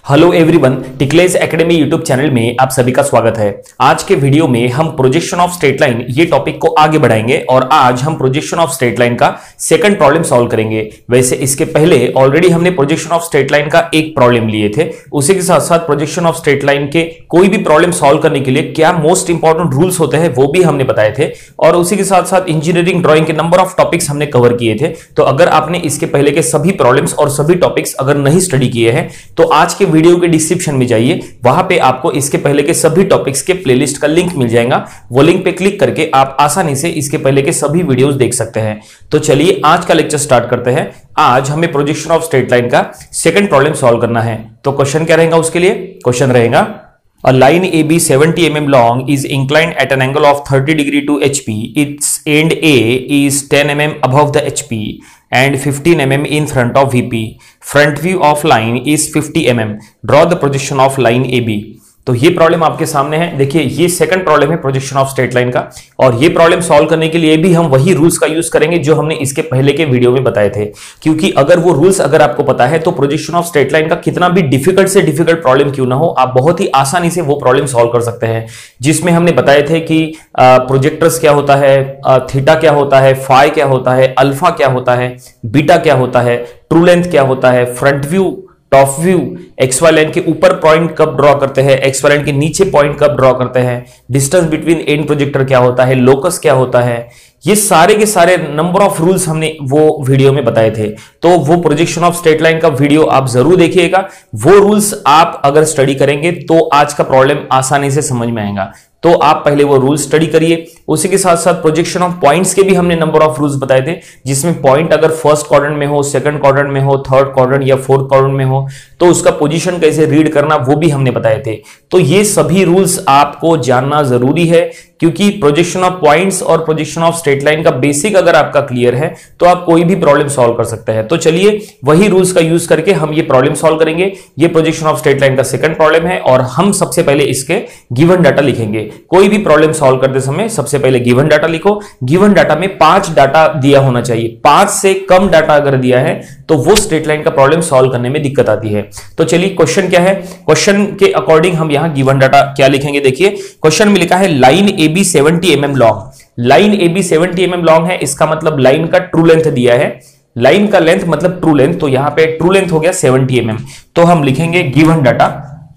Hello everyone, टिकलेज academy YouTube channel में आप सभी का स्वागत है। आज के वीडियो में हम प्रोजेक्शन ऑफ स्ट्रेट लाइन ये टॉपिक को आगे बढ़ाएंगे और आज हम प्रोजेक्शन ऑफ स्ट्रेट लाइन का सेकंड प्रॉब्लम सॉल्व करेंगे। वैसे इसके पहले ऑलरेडी हमने प्रोजेक्शन ऑफ स्ट्रेट लाइन का एक प्रॉब्लम लिए थे। उसी के साथ साथ प्रोजेक्शन ऑफ स्ट्रेट लाइन के कोई भी प्रॉब्लम सॉल्व करने के लिए क्या मोस्ट इंपॉर्टेंट रूल्स होते हैं वो भी हमने बताए थे और उसी के साथ साथ इंजीनियरिंग ड्राइंग के नंबर ऑफ टॉपिक्स हमने कवर किए थे। तो अगर आपने इसके पहले के सभी प्रॉब्लम्स और सभी टॉपिक्स अगर नहीं स्टडी किए हैं तो आज के वीडियो के डिस्क्रिप्शन में जाइए, वहां पे आपको इसके पहले के सभी टॉपिक्स के प्लेलिस्ट का लिंक मिल जाएगा। वो लिंक पे क्लिक करके आप आसानी से इसके पहले के सभी वीडियोस देख सकते हैं। तो चलिए आज का लेक्चर स्टार्ट करते हैं। आज हमें प्रोजेक्शन ऑफ स्ट्रेट लाइन का सेकंड प्रॉब्लम सॉल्व करना है। तो क्वेश्चन क्या रहेगा उसके लिए? क्वेश्चन रहेगा A line AB 70 mm long is inclined at an angle of 30 degree to HP. Its end A is 10 mm above the HP and 15 mm in front of VP. Front view of line is 50 mm. Draw the projection of line AB. तो ये problem आपके सामने है। देखिए ये second problem है projection of straight line का और ये प्रॉब्लम सॉल्व करने के लिए भी हम वही रूल्स का यूज करेंगे जो हमने इसके पहले के वीडियो में बताए थे। क्योंकि अगर वो रूल्स अगर आपको पता है तो प्रोजेक्शन ऑफ स्ट्रेट लाइन का कितना भी डिफिकल्ट से डिफिकल्ट प्रॉब्लम क्यों ना हो, आप बहुत ही आसानी से वो प्रॉब्लम सॉल्व कर सकते हैं। जिसमें हमने बताए थे कि प्रोजेक्टर्स क्या होता है, थीटा क्या होता है, फाई क्या होता है, अल्फा क्या होता है, बीटा क्या होता है, ट्रू लेंथ क्या होता है, front view, top view, X Y line के ऊपर पॉइंट कब ड्रॉ करते हैं, एक्स वाई लाइन के नीचे पॉइंट कब ड्रॉ करते हैं, डिस्टेंस बिटवीन एंड प्रोजेक्टर क्या होता है, लोकस क्या होता है, ये सारे के सारे नंबर ऑफ रूल्स हमने वो वीडियो में बताए थे। तो वो प्रोजेक्शन ऑफ स्ट्रेट लाइन का वीडियो आप जरूर देखिएगा। वो रूल्स आप अगर स्टडी करेंगे तो आज का प्रॉब्लम आसानी से समझ में आएगा। तो आप पहले वो रूल स्टडी करिए। उसी के साथ साथ प्रोजेक्शन ऑफ पॉइंट्स के भी हमने नंबर ऑफ रूल्स बताए थे, जिसमें पॉइंट अगर फर्स्ट क्वाड्रेंट में हो, सेकंड क्वाड्रेंट में हो, थर्ड क्वाड्रेंट या फोर्थ क्वाड्रेंट में हो तो उसका पोजीशन कैसे रीड करना वो भी हमने बताए थे। तो ये सभी रूल्स आपको जानना जरूरी है क्योंकि प्रोजेक्शन ऑफ पॉइंट्स और प्रोजेक्शन ऑफ स्ट्रेट लाइन का बेसिक अगर आपका क्लियर है तो आप कोई भी प्रॉब्लम सॉल्व कर सकते हैं। तो चलिए वही रूल्स का यूज करके हम ये प्रॉब्लम सॉल्व करेंगे। ये प्रोजेक्शन ऑफ स्ट्रेट लाइन का सेकंड प्रॉब्लम है और हम सबसे पहले इसके गिवन डाटा लिखेंगे। कोई भी प्रॉब्लम सॉल्व करते समय सबसे पहले गिवन डाटा लिखो। गिवन डाटा में 5 डाटा दिया होना चाहिए। 5 से कम डाटा अगर दिया है तो वो स्ट्रेट लाइन का प्रॉब्लम सॉल्व करने में दिक्कत आती है। तो चलिए क्वेश्चन क्या है, क्वेश्चन के अकॉर्डिंग हम यहां गिवन डाटा क्या लिखेंगे। देखिए क्वेश्चन में लिखा है line AB 70 mm long. Line AB 70 mm long है, इसका मतलब लाइन का ट्रू लेंथ दिया है। लाइन का लेंथ मतलब ट्रू लेंथ, तो यहां पे ट्रू लेंथ हो गया 70 mm। तो हम लिखेंगे गिवन डाटा,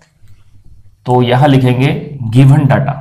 तो यहां लिखेंगे गिवन डाटा।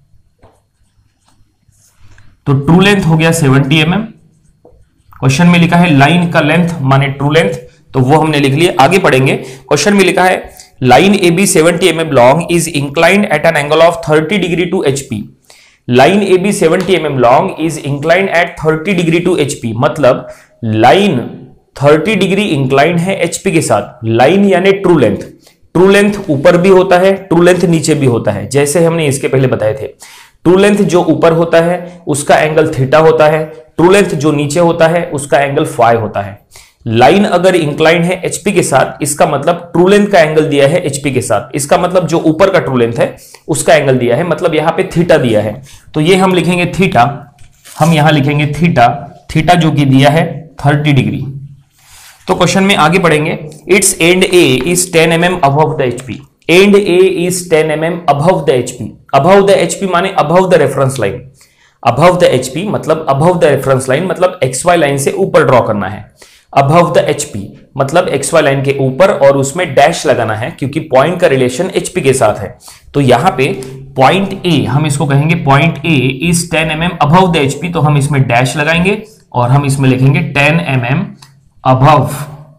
तो ट्रू लेंथ हो गया 70 mm। क्वेश्चन में लिखा है लाइन का लेंथ माने ट्रू लेंथ, तो वो हमने लिख लिया। आगे पढ़ेंगे। क्वेश्चन में लिखा है line AB 70 mm long is inclined at an angle of 30 degree to HP। Line AB 70 mm long is inclined at 30 degree to HP, मतलब लाइन 30 डिग्री इंक्लाइंड है HP के साथ। लाइन यानी ट्रू लेंथ। ट्रू लेंथ ऊपर भी होता है, true length नीचे भी होता है, जैसे हमने इसके पहले बताए थे। ट्रू लेंथ जो ऊपर होता है उसका एंगल थीटा होता है, ट्रू लेंथ जो नीचे होता है उसका एंगल फाई होता है। लाइन अगर इंक्लाइन है HP के साथ, इसका मतलब ट्रू लेंथ का एंगल दिया है HP के साथ, इसका मतलब जो ऊपर का ट्रू लेंथ है उसका एंगल दिया है, मतलब यहां पे थीटा दिया है। तो ये हम लिखेंगे थीटा, हम यहां लिखेंगे थीटा, थीटा जो कि दिया है 30 डिग्री। तो क्वेश्चन में आगे पढ़ेंगे। Its end A is 10 mm above the HP। End A is 10 mm above the HP। Above the HP माने above the reference line. Above the HP मतलब अबव द रेफरेंस लाइन, मतलब XY line से ऊपर draw करना है। Above the HP मतलब XY line के ऊपर और उसमें डैश लगाना है क्योंकि पॉइंट का रिलेशन HP के साथ है। तो यहां पे पॉइंट A, हम इसको कहेंगे point A is 10 mm above the HP, तो हम इसमें डैश लगाएंगे और हम इसमें लिखेंगे 10 mm अबव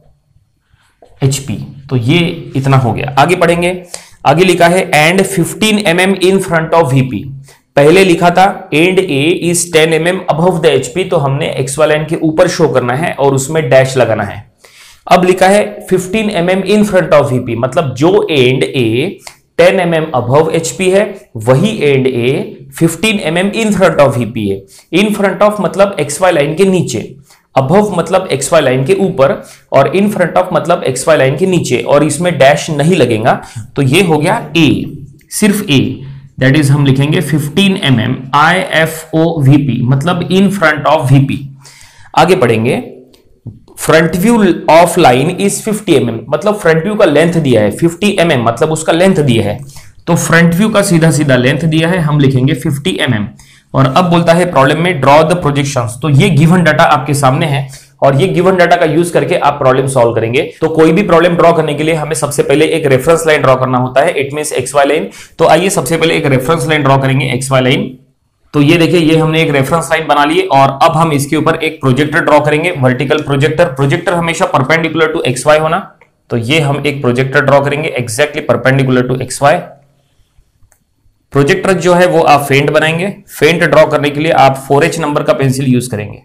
HP। तो ये इतना हो गया। आगे पढ़ेंगे। आगे लिखा है end 15 mm in front of VP। पहले लिखा था end A is 10 mm above the HP, तो हमने XY लाइन के ऊपर शो करना है और उसमें डैश लगाना है। अब लिखा है 15 mm in front of VP, मतलब जो end A 10 mm above HP है वही end A 15 mm in front of VP है। इन फ्रंट ऑफ मतलब XY लाइन के नीचे, अबव मतलब XY लाइन के ऊपर और इन फ्रंट ऑफ मतलब XY लाइन के नीचे, और इसमें डैश नहीं लगेगा। तो ये हो गया A, सिर्फ A, दैट इज हम लिखेंगे 15 mm IFO VP, मतलब इन फ्रंट ऑफ VP। आगे पढ़ेंगे। Front view of line is 50 mm, मतलब फ्रंट व्यू का लेंथ दिया है 50 mm, मतलब उसका लेंथ दिया है। तो फ्रंट व्यू का सीधा सीधा लेंथ दिया है, हम लिखेंगे 50 mm। और अब बोलता है प्रॉब्लम में ड्रॉ द प्रोजेक्शंस। तो ये गिवन डाटा आपके सामने है और ये गिवन डाटा का यूज करके आप प्रॉब्लम सॉल्व करेंगे। तो कोई भी प्रॉब्लम ड्रॉ करने के लिए हमें सबसे पहले एक रेफरेंस लाइन ड्रॉ करना होता है, it means X Y line. तो आइए सबसे पहले एक रेफरेंस लाइन ड्रॉ करेंगे, एक्स वाई लाइन। तो ये देखिए, ये हमने एक रेफरेंस लाइन बना ली और अब हम इसके ऊपर एक प्रोजेक्टर ड्रॉ करेंगे, वर्टिकल प्रोजेक्टर। प्रोजेक्टर हमेशा परपेंडिकुलर टू एक्स वाई होना, तो ये हम एक प्रोजेक्टर ड्रॉ करेंगे exactly perpendicular to X Y. Projector जो है वो आप फेंट बनाएंगे। फेंट ड्रॉ करने के लिए आप 4H नंबर का पेंसिल यूज करेंगे।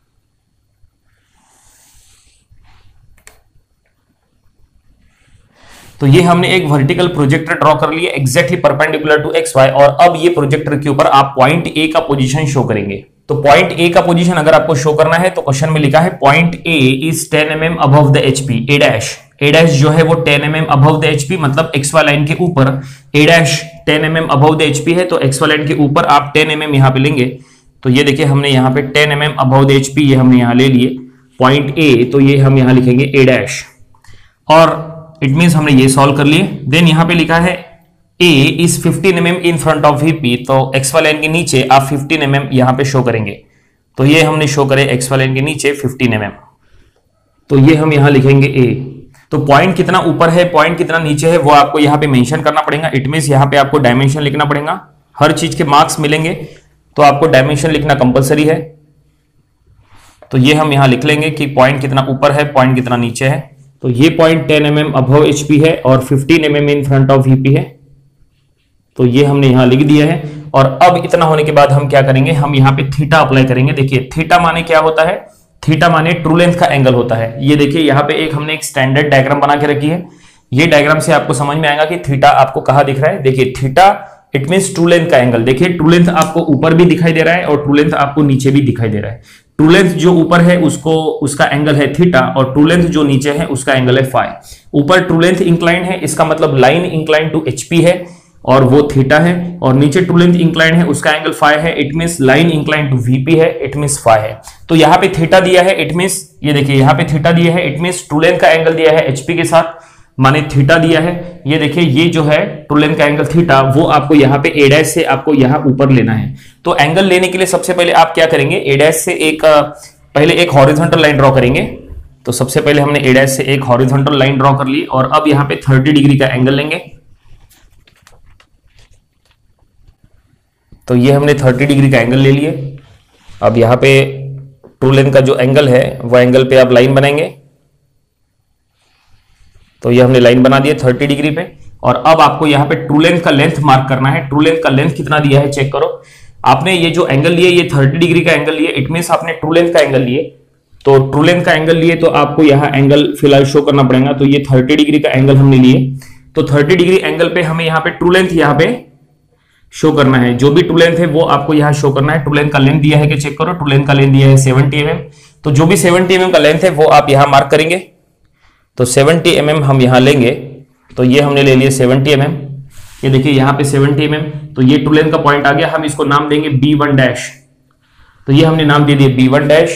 तो ये हमने एक वर्टिकल प्रोजेक्टर ड्रॉ कर लिया exactly perpendicular to X Y. और अब ये प्रोजेक्टर के ऊपर आप पॉइंट ए का पोजीशन शो करेंगे। तो पॉइंट ए का पोजीशन अगर आपको शो करना है तो क्वेश्चन में लिखा है point A is 10 mm above the HP. A dash जो है वो 10 mm अबव द एचपी, मतलब एक्स वाई लाइन के ऊपर A dash 10 mm above the HP है, तो एक्स वाई लाइन के ऊपर आप 10 mm यहां पे लेंगे। तो ये देखिए, हमने यहाँ पे 10 mm अबव द एचपी ये हमने यहां ले लिए पॉइंट ए, तो ये हम यहां लिखेंगे ए डैश। और इट मींस हमने ये सॉल्व कर लिए। देन यहां पे लिखा है A is 15 mm in front of VP, तो एक्स वाई लाइन के नीचे आप 15 mm यहां पे शो करेंगे। तो ये हमने शो करे एक्स वाई लाइन के नीचे 15 mm, तो ये हम यहां लिखेंगे A। तो पॉइंट कितना ऊपर है, पॉइंट कितना नीचे है, वो आपको यहां पे मेंशन करना पड़ेगा। इट मींस यहां पे आपको डायमेंशन लिखना पड़ेगा। हर चीज के मार्क्स मिलेंगे तो आपको डायमेंशन लिखना कंपलसरी है। तो ये हम यहां लिख लेंगे कि पॉइंट कितना ऊपर है, पॉइंट कितना नीचे है। तो ये पॉइंट 10 mm अबव एचपी है और 15 mm in front of VP है। तो ये हमने यहां लिख दिया है। और अब इतना होने के बाद हम क्या करेंगे, हम यहां पे थीटा अप्लाई करेंगे। देखिए थीटा माने क्या होता है, थीटा माने ट्रू लेंथ का एंगल होता है। ये देखिए यहाँ पे एक हमने एक स्टैंडर्ड डायग्राम बना के रखी है। ये डायग्राम से आपको समझ में आएगा कि थीटा आपको कहां दिख रहा है। देखिए theta it means true length का एंगल। देखिए ट्रू लेंथ आपको ऊपर भी दिखाई दे रहा है और ट्रू लेंथ आपको नीचे भी दिखाई दे रहा है। ट्रू लेंथ जो ऊपर है उसका एंगल है थीटा और ट्रू लेंथ जो नीचे है उसका एंगल है फाई। ऊपर ट्रू लेंथ इंक्लाइन है, इसका मतलब लाइन इंक्लाइन टू एचपी है और वो थीटा है। और नीचे ट्रू लेंथ इंक्लाइन है, उसका एंगल फाई है, it means line incline to VP है, इट मींस फाई है। तो यहाँ पे थीटा दिया है, इट मींस ये देखिए यहाँ पे थीटा दिया है, इट मींस ट्रू लेंथ का एंगल दिया है एचपी के साथ, माने थीटा दिया है। ये देखिए ये जो है ट्रू लेंथ का एंगल थीटा, वो आपको यहाँ पे ए डैश से आपको यहाँ ऊपर लेना है। तो एंगल लेने के लिए सबसे पहले आप क्या करेंगे, ए डैश से पहले एक हॉरिजॉन्टल लाइन ड्रॉ करेंगे। तो सबसे पहले हमने ए डैश से एक हॉरिजॉन्टल लाइन ड्रॉ कर ली और अब यहाँ पे 30 डिग्री का एंगल लेंगे। तो ये हमने 30 डिग्री का एंगल ले लिए। अब यहाँ पे ट्रू लेंथ का जो एंगल है वो एंगल पे आप लाइन बनाएंगे। तो ये हमने लाइन बना दिया 30 डिग्री पे। और अब आपको यहाँ पे ट्रू लेंथ का लेंथ मार्क करना है। ट्रू लेंथ का लेंथ कितना दिया है चेक करो। आपने ये जो एंगल लिए ये 30 डिग्री का एंगल लिए, इट मींस आपने ट्रू लेंथ का एंगल लिए। तो ट्रू लेंथ का एंगल लिए तो आपको यहाँ एंगल फिलहाल शो करना पड़ेगा। तो ये 30 डिग्री का एंगल हमने लिए। तो 30 डिग्री एंगल पे हमें यहाँ पे ट्रू लेंथ यहाँ पे शो करना है। जो भी ट्रू लेंथ है वो आपको यहाँ शो करना है। ट्रू लेंथ का लेंथ दिया है कि चेक करो, ट्रू लेंथ का लेंथ दिया है 70 mm। तो जो भी 70 mm का लेंथ है वो आप यहाँ मार्क करेंगे। तो 70 mm हम यहां लेंगे। तो ये हमने ले लिया 70 mm। ये देखिए यहाँ पे 70 mm। तो ये ट्रू लेंथ का पॉइंट आ गया, हम इसको नाम देंगे B1 डैश। तो ये हमने नाम दे दिया B1 डैश।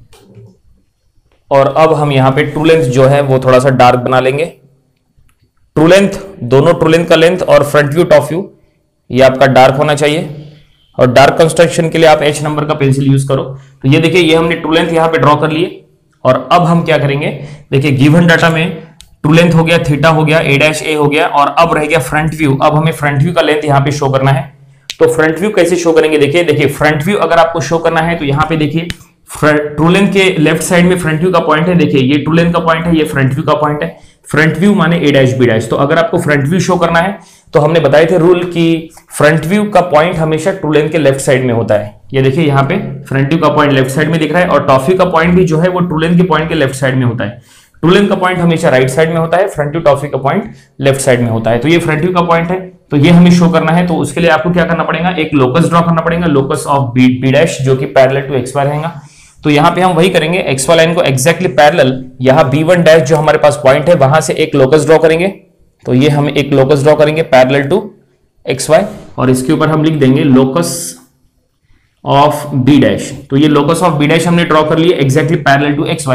और अब हम यहाँ पे ट्रू लेंथ जो है वो थोड़ा सा डार्क बना लेंगे। ट्रू लेंथ, दोनों ट्रू लेंथ का लेंथ और फ्रंट व्यू टॉप व्यू ये आपका डार्क होना चाहिए। और डार्क कंस्ट्रक्शन के लिए आप H नंबर का पेंसिल यूज करो। तो ये देखिए ये हमने ट्रू लेंथ यहाँ पे ड्रॉ कर लिए। और अब हम क्या करेंगे, देखिए गिवन डाटा में ट्रू लेंथ हो गया, थीटा हो गया, ए डैश ए हो गया और अब रह गया फ्रंट व्यू। अब हमें फ्रंट व्यू का लेंथ यहाँ पे शो करना है। तो फ्रंट व्यू कैसे शो करेंगे, देखिए फ्रंट व्यू अगर आपको शो करना है तो यहाँ पे देखिए ट्रू लेंथ के लेफ्ट साइड में फ्रंट व्यू का पॉइंट है। देखिए ये ट्रू लेंथ का पॉइंट है, ये फ्रंट व्यू का पॉइंट है। फ्रंट व्यू माने ए डैश बी डैश। तो अगर आपको फ्रंट व्यू शो करना है तो हमने बताए थे रूल कि फ्रंट व्यू का पॉइंट हमेशा ट्रू लेंथ के लेफ्ट साइड में होता है। ये देखिए यहाँ पे फ्रंट व्यू का पॉइंट लेफ्ट साइड में दिख रहा है और टॉप व्यू का पॉइंट भी जो है वो ट्रू लेंथ के पॉइंट के लेफ्ट साइड में होता है। ट्रू लेंथ का पॉइंट हमेशा राइट साइड में होता है, फ्रंट व्यू टॉप व्यू का पॉइंट लेफ्ट साइड में होता है। तो ये फ्रंट व्यू का पॉइंट है, तो ये हमें शो करना है। तो उसके लिए आपको क्या करना पड़ेगा, एक लोकस ड्रॉ करना पड़ेगा, लोकस ऑफ बी डैश जो कि पैरेलल टू एक्स वाई रहेगा। तो यहाँ पे हम वही करेंगे, एक्स वाई लाइन को एक्जैक्टली पैरेलल यहाँ B1 डैश जो हमारे पास पॉइंट है वहां से एक लोकस ड्रॉ करेंगे। तो ये हम एक लोकस ड्रॉ करेंगे पैरेलल टू एक्स वाई और इसके ऊपर हम लिख देंगे लोकस ऑफ बी डैश। तो ये लोकस ऑफ बी डैश हमने ड्रॉ कर लिए exactly parallel to X Y.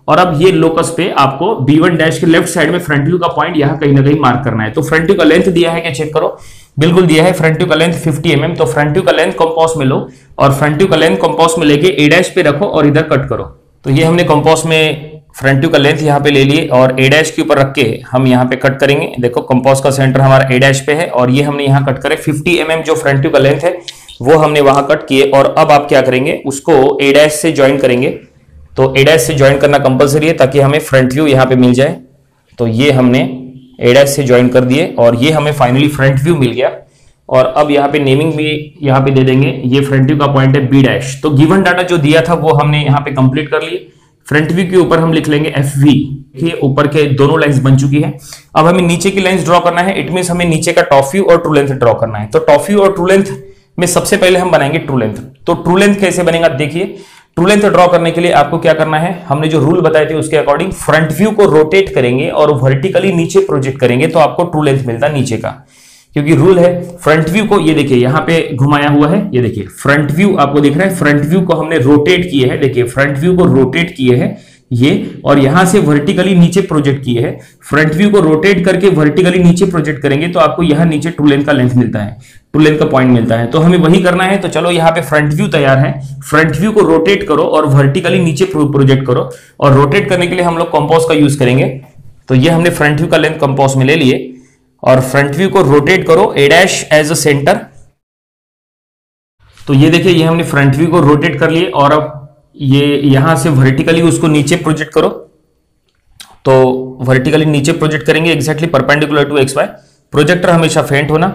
और अब ये लोकस पे आपको B1 डैश के लेफ्ट साइड में फ्रंट व्यू का पॉइंट यहाँ कहीं ना कहीं मार्क करना है। तो फ्रंट व्यू का लेंथ दिया है क्या, चेक करो, बिल्कुल दिया है। फ्रंट व्यू का लेंथ 50 mm, तो फ्रंट व्यू का लेंथ कंपास में लो और फ्रंट व्यू का लेंथ कंपास में लेके A डैश पे रखो और इधर कट करो। तो ये हमने कंपास में फ्रंट व्यू का लेंथ यहाँ पे ले लिए और A डैश के ऊपर रख के हम यहाँ पे कट करेंगे। देखो कंपास का सेंटर हमारा A डैश पे है और ये हमने यहाँ कट करे 50 mm जो फ्रंट व्यू का लेंथ है वो हमने वहां कट किए। और अब आप क्या करेंगे, उसको A डैश से ज्वाइन करेंगे। तो A डैश से ज्वाइन करना कंपलसरी है ताकि हमें फ्रंट व्यू यहाँ पे मिल जाए। तो ये हमने A डैश से ज्वाइन कर दिए और ये हमें फाइनली फ्रंट व्यू मिल गया। और अब यहाँ पे नेमिंग भी यहाँ पे दे देंगे, ये फ्रंट व्यू का पॉइंट है B डैश। तो गिवन डाटा जो दिया था वो हमने यहाँ पे कंप्लीट कर लिए। फ्रंट व्यू के ऊपर हम लिख लेंगे FV। ये ऊपर के दोनों लाइंस बन चुकी है। अब हमें नीचे की लाइंस ड्रॉ करना है। इट मींस हमें नीचे का टॉप व्यू और ट्रू लेंथ ड्रॉ करना है। तो टॉप व्यू और ट्रू लेंथ में सबसे पहले हम बनाएंगे ट्रू लेंथ। तो ट्रू लेंथ कैसे बनेगा देखिए। ट्रू लेंथ ड्रॉ करने के लिए आपको क्या करना है, हमने जो रूल बताए थे उसके अकॉर्डिंग फ्रंट व्यू को रोटेट करेंगे और वर्टिकली नीचे प्रोजेक्ट करेंगे तो आपको ट्रू लेंथ मिलता है नीचे का। क्योंकि रूल है फ्रंट व्यू को, ये देखिए यहाँ पे घुमाया हुआ है, ये देखिए फ्रंट व्यू आपको दिख रहा है। फ्रंट व्यू को हमने रोटेट किए है, देखिए फ्रंट व्यू को रोटेट किए है ये, और यहां से वर्टिकली नीचे प्रोजेक्ट किए है। फ्रंट व्यू को रोटेट करके वर्टिकली नीचे प्रोजेक्ट करेंगे तो आपको यहां नीचे ट्रू लेंथ का लेंथ मिलता है, ट्रू लेंथ का पॉइंट मिलता है। तो हमें वही करना है। तो चलो यहाँ पे फ्रंट व्यू तैयार है। फ्रंट व्यू को रोटेट करो और वर्टिकली नीचे प्रोजेक्ट करो। और रोटेट करने के लिए हम लोग कंपास का यूज करेंगे। तो ये हमने फ्रंट व्यू का लेंथ कंपास में ले लिए और फ्रंट व्यू को रोटेट करो A dash as a centre. तो ये देखिए ये हमने फ्रंट व्यू को रोटेट कर लिए और अब ये यहां से वर्टिकली उसको नीचे प्रोजेक्ट करो। तो वर्टिकली नीचे प्रोजेक्ट करेंगे exactly perpendicular to XY। Projector हमेशा फेंट होना।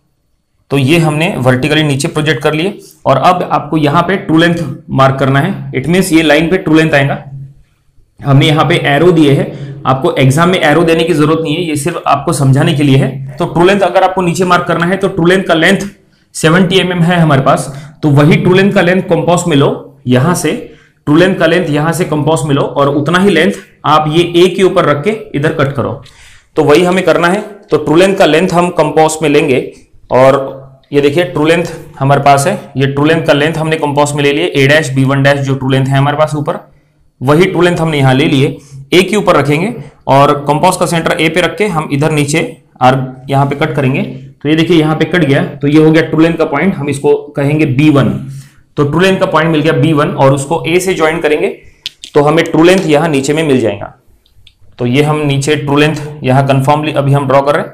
तो ये हमने वर्टिकली नीचे प्रोजेक्ट कर लिए और अब आपको यहां पे ट्रू लेंथ मार्क करना है। इट मींस ये लाइन पे ट्रू लेंथ आएगा। हमने यहाँ पे एरो दिए हैं। आपको एग्जाम में एरो देने की जरूरत नहीं है, ये सिर्फ आपको समझाने के लिए है। तो ट्रू लेंथ अगर आपको नीचे मार्क करना है तो ट्रू लेंथ का लेंथ 70 mm है हमारे पास। तो वही ट्रू लेंथ का लेंथ कंपास में लो, यहां से ट्रू लेंथ का लेंथ यहां से कंपास में लो और उतना ही लेंथ आप ये A के ऊपर रख के इधर कट करो। तो वही हमें करना है। तो ट्रू लेंथ का लेंथ हम कंपास में लेंगे और ये देखिए ट्रू लेंथ हमारे पास है। ये ट्रू लेंथ का लेंथ हमने कंपास में ले लिए A डैश B1 डैश जो ट्रू लेंथ है हमारे पास ऊपर, वही ट्रू लेंथ हमने यहां ले लिए। A के ऊपर रखेंगे और कंपास का सेंटर A पे रख के हम इधर नीचे यहां पे कट करेंगे। तो ये देखिए यहां पे कट गया। तो ये हो गया ट्रू लेंथ का पॉइंट, हम इसको कहेंगे B1। तो ट्रू लेंथ का पॉइंट मिल गया B1 और उसको A से ज्वाइन करेंगे तो हमें ट्रू लेंथ यहां नीचे में मिल जाएगा। तो ये हम नीचे ट्रू लेंथ यहां कंफर्मली अभी हम ड्रॉ कर रहे हैं।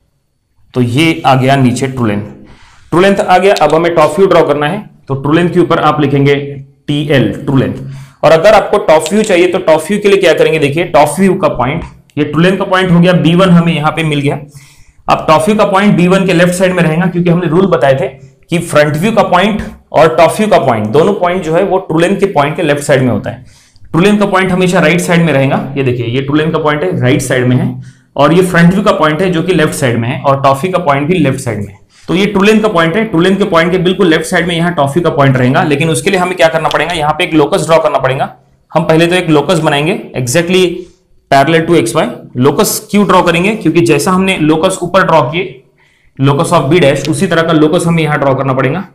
तो ये आ गया नीचे ट्रू लेंथ। ट्रू लेंथ आ गया। अब हमें टॉप व्यू ड्रॉ करना है। तो ट्रू लेंथ के ऊपर आप लिखेंगे TL ट्रू लेंथ। और अगर आपको टॉप व्यू चाहिए तो टॉप व्यू के लिए क्या करेंगे, देखिए टॉप व्यू का पॉइंट, ये ट्रू लेंथ का पॉइंट हो गया B1 हमें यहां पे मिल गया। अब टॉप व्यू का पॉइंट B1 के लेफ्ट साइड में रहेगा क्योंकि हमने रूल बताए थे कि फ्रंट व्यू का पॉइंट और टॉप व्यू का पॉइंट दोनों पॉइंट जो है वो ट्रू लेंथ के पॉइंट के लेफ्ट साइड में होता है। ट्रू लेंथ का पॉइंट हमेशा राइट साइड में रहेगा। ये देखिए ये ट्रू लेंथ का पॉइंट है, राइट साइड में है और ये फ्रंट व्यू का पॉइंट है जो कि लेफ्ट साइड में है और टॉप व्यू का पॉइंट भी लेफ्ट साइड में है। तो ये ट्रू लेंथ का पॉइंट है। ट्रू लेंथ के पॉइंट के बिल्कुल लेफ्ट साइड में यहाँ टॉप व्यू का पॉइंट रहेगा। लेकिन उसके लिए हमें क्या करना पड़ेगा, यहाँ पे एक लोकस ड्रॉ करना पड़ेगा। हम पहले तो एक लोकस बनाएंगे exactly parallel to XY। Locus क्यों ड्रॉ करेंगे, क्योंकि जैसा हमने लोकस ऊपर ड्रॉ किए लोकस ऑफ B डैश, उसी तरह का लोकस हमें यहां ड्रॉ करना पड़ेगा,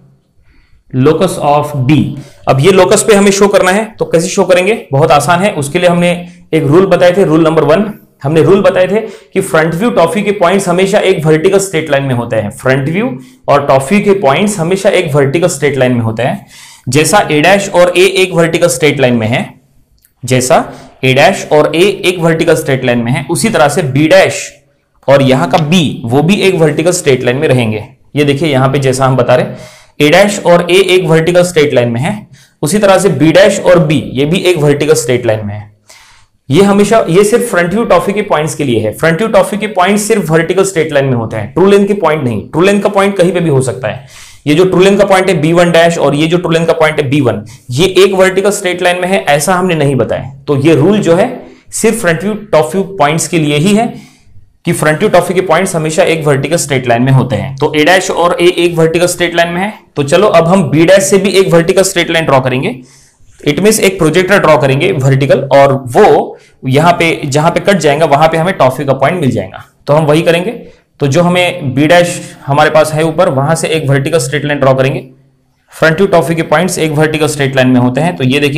लोकस ऑफ D। अब ये लोकस पे हमें शो करना है। तो कैसे शो करेंगे, बहुत आसान है। उसके लिए हमने एक रूल बताए थे, रूल नंबर 1। हमने रूल बताए थे कि फ्रंट व्यू टॉप व्यू के पॉइंट्स हमेशा एक वर्टिकल स्ट्रेट लाइन में होते हैं। फ्रंट व्यू और टॉप व्यू के पॉइंट्स हमेशा एक वर्टिकल स्ट्रेट लाइन में होते हैं। जैसा A डैश और A एक वर्टिकल स्ट्रेट लाइन में है, जैसा A डैश और A एक वर्टिकल स्ट्रेट लाइन में है, उसी तरह से B डैश और यहां का B वो भी एक वर्टिकल स्ट्रेट लाइन में रहेंगे। ये देखिए यहां पे जैसा हम बता रहे A डैश और A एक वर्टिकल स्ट्रेट लाइन में है, उसी तरह से B डैश और B ये भी एक वर्टिकल स्ट्रेट लाइन में है। ये हमेशा, ये सिर्फ फ्रंट व्यू टॉप व्यू के पॉइंट्स के लिए है। फ्रंट व्यू टॉप व्यू के पॉइंट्स सिर्फ वर्टिकल स्ट्रेट लाइन में होते हैं, ट्रू लेंथ के पॉइंट नहीं। ट्रू लेंथ का पॉइंट कहीं पे भी हो सकता है। ये जो ट्रू लेंथ का पॉइंट है B1 डैश और ये जो ट्रू लेंथ का पॉइंट है B1 ये एक वर्टिकल स्ट्रेट लाइन में है, ऐसा हमने नहीं बताया। तो ये रूल जो है सिर्फ front view top view points के लिए ही है कि फ्रंट व्यू टॉप व्यू के पॉइंट्स हमेशा एक वर्टिकल स्ट्रेट लाइन में होते हैं। तो A डैश और A एक वर्टिकल स्ट्रेट लाइन में है। तो चलो अब हम B डैश से भी एक वर्टिकल स्ट्रेट लाइन ड्रॉ करेंगे। इट मींस एक प्रोजेक्टर ड्रॉ करेंगे वर्टिकल, और वो यहां पे जहां पे कट जाएगा वहां पे हमें टॉप व्यू का पॉइंट मिल जाएगा। तो हम वही करेंगे। तो जो हमें B डैश हमारे पास है ऊपर, वहां से एक वर्टिकल स्ट्रेट लाइन ड्रॉ करेंगे। फ्रंट व्यू टॉप व्यू के पॉइंट्स एक वर्टिकल स्ट्रेट लाइन में होते हैं। तो ये देखिए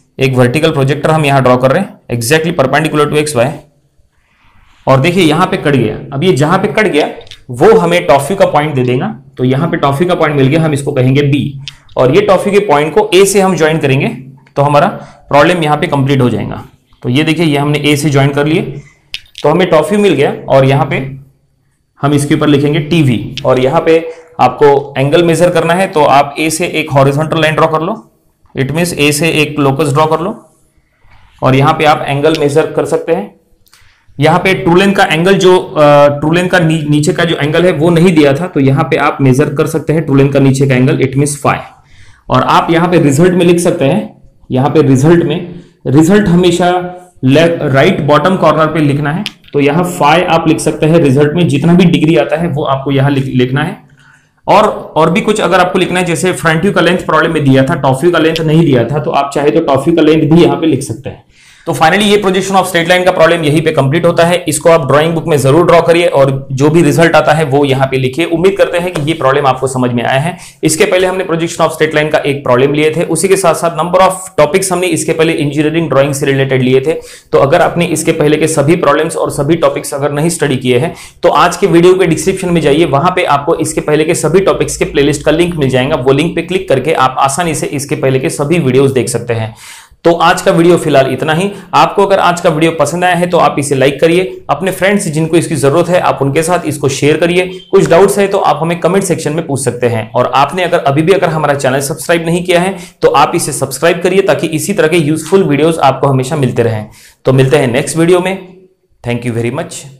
एक वर्टिकल प्रोजेक्टर हम यहां ड्रॉ कर रहे हैं exactly perpendicular to X Y, और देखिए यहां पे कट गया। अब ये जहां पे कट गया वो हमें टॉफी का पॉइंट दे देगा, तो यहां पे टॉफी का पॉइंट मिल गया, हम इसको कहेंगे बी, और ये टॉफी के पॉइंट को ए से हम ज्वाइन करेंगे तो हमारा प्रॉब्लम यहां पे कंप्लीट हो जाएगा। तो ये देखिए ये हमने ए से ज्वाइन कर लिए, तो हमें टॉफी मिल गया, और यहां पे हम इसके ऊपर लिखेंगे टीवी, और यहां पे आपको एंगल मेजर करना है तो आप ए से एक हॉरिजॉन्टल लाइन ड्रॉ कर लो, इट मींस ए से एक लोकस ड्रॉ कर लो, और यहां पे आप एंगल मेजर कर सकते हैं। यहां पे ट्रू लेंथ का एंगल जो ट्रू लेंथ का नीचे का जो एंगल है वो नहीं दिया था, तो यहां पे आप मेजर कर सकते हैं ट्रू लेंथ का नीचे का एंगल, इट मींस फाई। और आप यहां पे रिजल्ट में लिख सकते हैं, यहां पे रिजल्ट में रिजल्ट हमेशा राइट बॉटम कॉर्नर पे लिखना है, तो यहां फाई आप लिख सकते हैं। रिजल्ट में जितना भी डिग्री आता है वो आपको यहां लिखना है। और भी कुछ अगर आपको लिखना है, जैसे फ्रंट व्यू का लेंथ प्रॉब्लम में दिया था, टॉप व्यू का लेंथ नहीं दिया था, तो आप चाहे तो टॉप व्यू का लेंथ भी यहां पे लिख सकते हैं। तो फाइनली ये प्रोजेक्शन ऑफ स्ट्रेट लाइन का प्रॉब्लम यहीं पे कंप्लीट होता है। इसको आप ड्राइंग बुक में जरूर ड्रॉ करिए और जो भी रिजल्ट आता है वो यहां पे लिखिए। उम्मीद करते हैं कि ये प्रॉब्लम आपको समझ में आया है। इसके पहले हमने प्रोजेक्शन ऑफ स्ट्रेट लाइन का एक प्रॉब्लम लिए थे, उसी के साथ साथ नंबर ऑफ टॉपिक्स हमने इसके पहले इंजीनियरिंग ड्राइंग से रिलेटेड लिए थे। तो अगर आपने इसके पहले के सभी प्रॉब्लम्स और सभी टॉपिक्स अगर नहीं स्टडी किए हैं तो आज के वीडियो के डिस्क्रिप्शन में जाइए, वहां पे आपको इसके पहले के सभी टॉपिक्स के प्लेलिस्ट का लिंक मिल जाएगा। वो लिंक पे क्लिक करके आप आसानी से इसके पहले के सभी वीडियोस देख सकते हैं। तो आज का वीडियो फिलहाल इतना ही। आपको अगर आज का वीडियो पसंद आया है तो आप इसे लाइक करिए, अपने फ्रेंड्स जिनको इसकी जरूरत है आप उनके साथ इसको शेयर करिए। कुछ डाउट्स है तो आप हमें कमेंट सेक्शन में पूछ सकते हैं, और आपने अगर हमारा चैनल सब्सक्राइब नहीं किया है तो आप इसे सब्सक्राइब करिए ताकि इसी तरह के यूजफुल वीडियोस आपको हमेशा मिलते रहें। तो मिलते हैं नेक्स्ट वीडियो में। Thank you very much.